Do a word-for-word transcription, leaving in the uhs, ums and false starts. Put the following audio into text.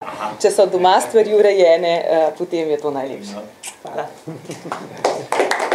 Če so doma stvari urejene, potem je to najlepše. Hvala.